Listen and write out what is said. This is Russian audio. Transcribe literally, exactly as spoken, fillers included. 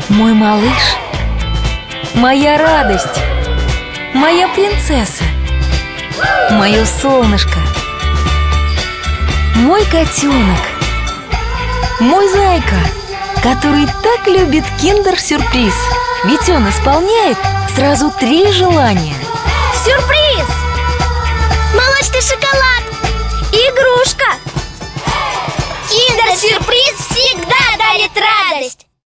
Мой малыш, моя радость, моя принцесса, мое солнышко, мой котенок, мой зайка, который так любит киндер-сюрприз. Ведь он исполняет сразу три желания. Сюрприз! Молочный шоколад! Игрушка! Киндер-сюрприз всегда дарит радость!